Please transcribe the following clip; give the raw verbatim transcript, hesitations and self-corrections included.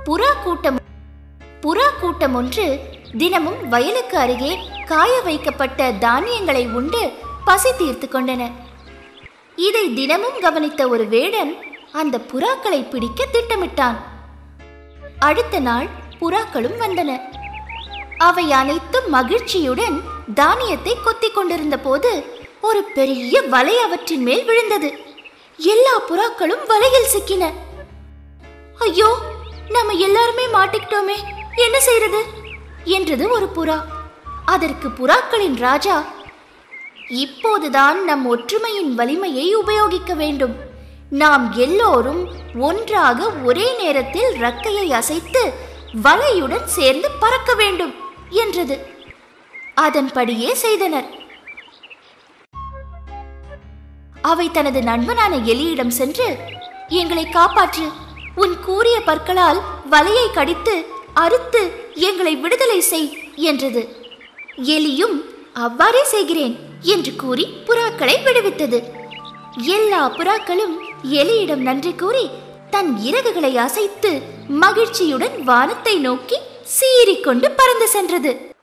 புறா கூட்டம் புறா கூட்டம் ஒன்று தினமும் வயலுக்கு அருகே காய வைக்கப்பட்ட தானியங்களை உண்டு பசி தீர்த்து கொண்டன. இதை தினமும் கவனித்த ஒரு வேடன் அந்த புறாக்களை பிடிக்க திட்டமிட்டான். அடுத்த நாள் புறாக்களும் வந்தன. அவை அனைத்தும் மகிழ்ச்சியுடன் தானியத்தை கொத்திக் கொண்டிருந்த போது ஒரு பெரிய வலை அவற்றின் மேல் விழுந்தது. எல்லா புறாக்களும் வலையில் சிக்கின. ஐயோ, நம்ம எல்லாருமே மாட்டிக்கிட்டோமே, என்ன செய்யறது என்றது ஒரு புறா. அதற்கு புறாக்களின் ராஜா, இப்போதுதான் நம் ஒற்றுமையின் வலிமையை உபயோகிக்க வேண்டும். நாம் எல்லோரும் ஒன்றாக ஒரே நேரத்தில் ரக்கையை அசைத்து வலையுடன் சேர்ந்து பறக்க வேண்டும் என்றது. அதன்படியே செய்தனர். அவை தனது நண்பனான எலியிடம் சென்று, எங்களை காப்பாற்று, உன் கூரிய பற்களால் வலையை கடித்து அறுத்து எங்களை விடுதலை செய் என்றது. எலியும் அவ்வாறே செய்கிறேன் என்று கூறி புறாக்களை விடுவித்தது. எல்லா புறாக்களும் எலியிடம் நன்றி கூறி தன் இறகுகளை அசைத்து மகிழ்ச்சியுடன் வானத்தை நோக்கி சீறிக்கொண்டு பறந்து சென்றது.